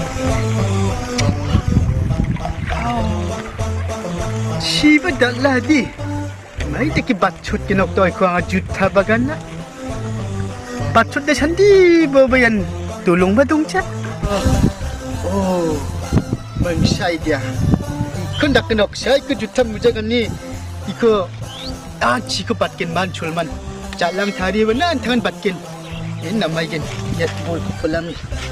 Siapa dah lah di. Mai tak bacut kenok toy ko ang juta bagan na. Bacut dah sandi babayan tulong ba dong cha? Oh, mangsay dia. Ikon dak kenok saya ikut juta mujagan ni. Iko jika batkin man chulman. Jalang tari wana antangan batkin. Ini namai gen. Ya bol pelam.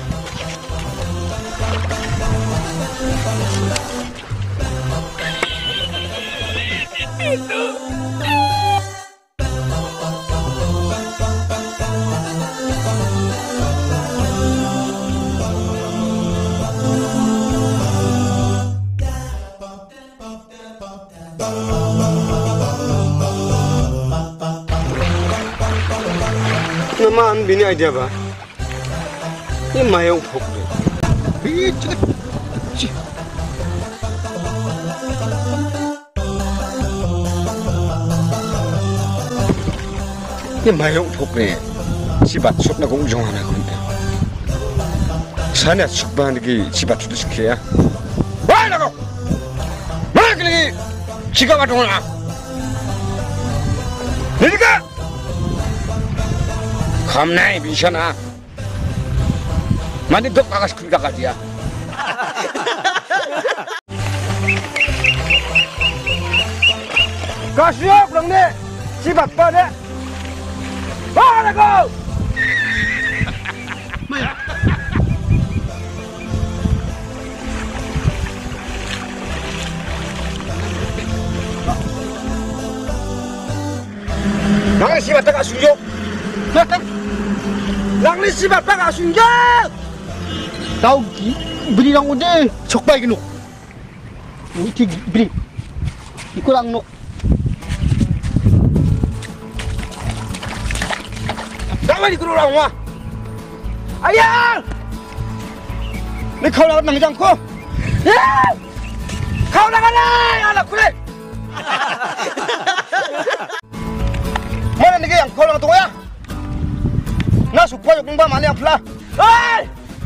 Nama bini idea ba? Ini mayong phok ni. Ini mayong phok ni. Sibat sup na kung jong anak kunti. Sana sup ba ni sibat sup sekian? Wah nak kau, mana kini jika batong nak? Ni ka? Kamu naik bisa na? Mandi dok akas kuda kaji ya. Kasih orang ni, siapa pada? Mana kau? Mana siapa tak sunjuk? Lang ni sibat pa ka sunjak. Tahu beri lang udah sok baik nu. Iki beri. Iku lang nu. Dapat di kurang wah. Ayah. Ni kau nak nang jangko. Kau nak alai anak kulit. Mana ni yang kau nak tunggu ya? Nak supaya kumba mana yang pelah? Hei!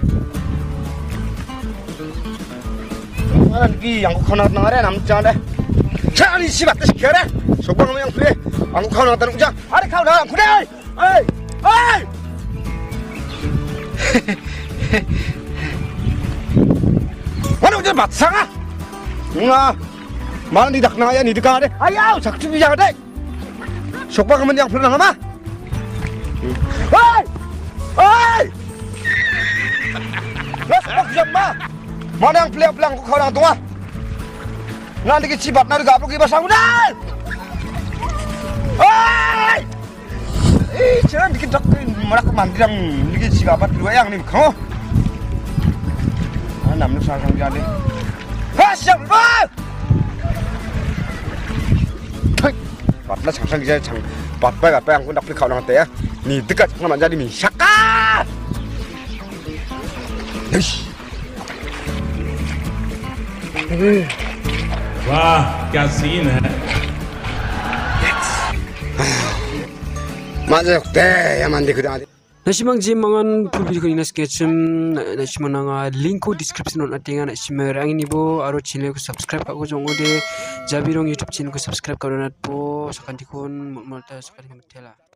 Mana ni yang kau nak nangare nam jangan deh. Cari siapa tu sekarang? Supaya mana yang pelah? Aku kau nak tanggung jawab. Ada kau nak kulit? Hei! Hei! Mana ujar batsang ah? Nah, mana ni dak naya ni dekat deh? Ayau, sakit ni jangan deh. Supaya mana yang pelah nama? Hei! Hei! Lepas jamba, mana yang pelang-pelang kau orang tua? Nanti kita cibat nanti gak perlu kita sangunan. Hei! Jangan dikit dakin mereka mandi yang dikit cibat dua yang ni kau. Nam nu sang jadi. Hasil bal. Batlah sang jadi sang bat baik apa yang aku nak beli kau nanti ya. Ni dekat sama jadi ni syaka. वाह क्या सीन है Masuk deh yang mandi kuda. Nasimang jim mangan pulpi ko ina sketchum nasimanga link ko description on atinga nasimang rang ini bo aro channel ko subscribe ako jongo de jabirong YouTube channel ko subscribe karonat po sakantikon malta sakali tela.